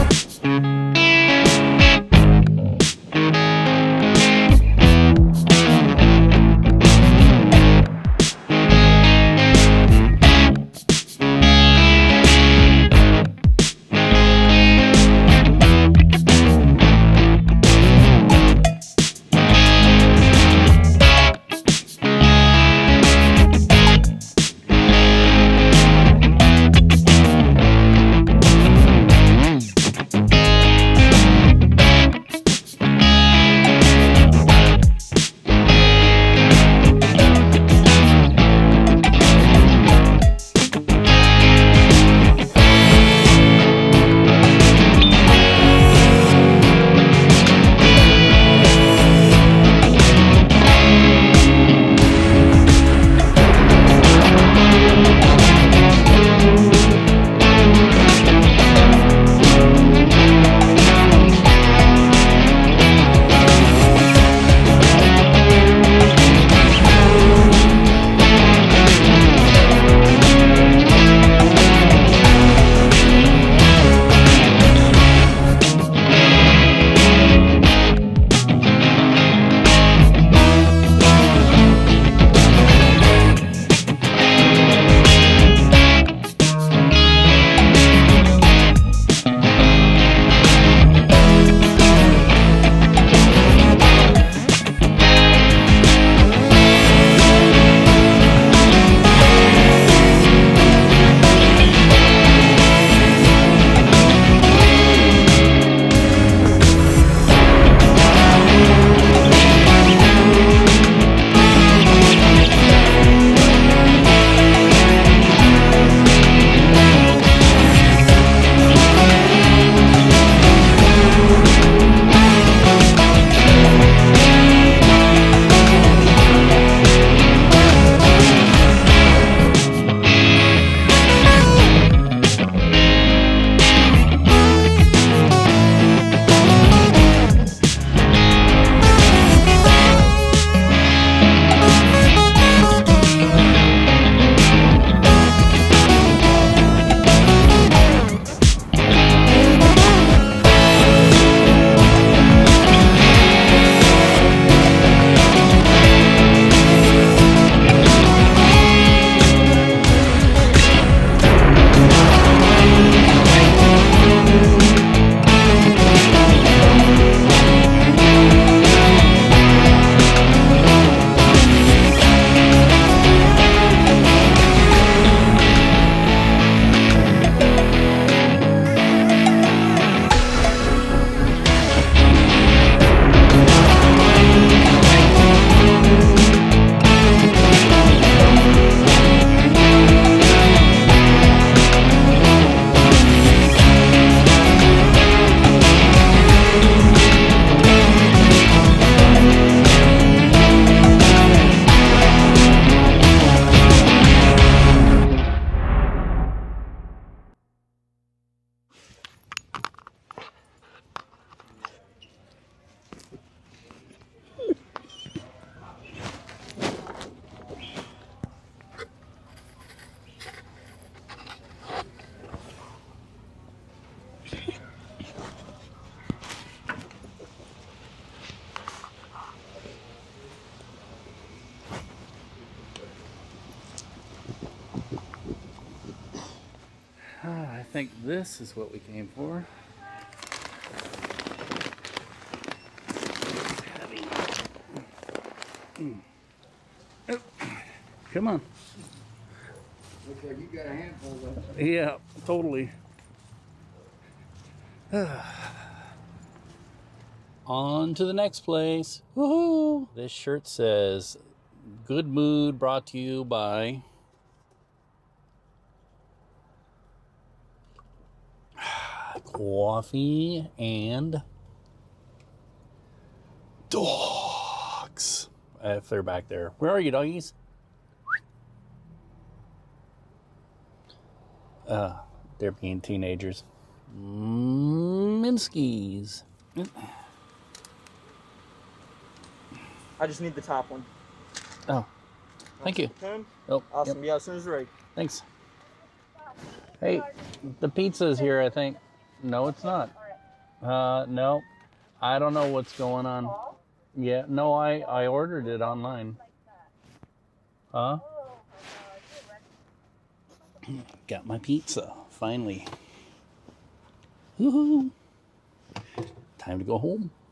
I think this is what we came for. Heavy. Oh, come on. Looks like you got a handful of it. Yeah, totally. On to the next place. Woohoo! This shirt says, "Good Mood," brought to you by Coffee and Dogs. If they're back there. Where are you, doggies? They're being teenagers. Minsky's. I just need the top one. Oh, thank you. Oh, Awesome. yep. Yeah, as soon as you're ready. Thanks. Hey, the pizza's here, I think. No, it's not. No. I don't know what's going on. Yeah, no, I ordered it online. Huh? Got my pizza, finally. Woohoo! Time to go home.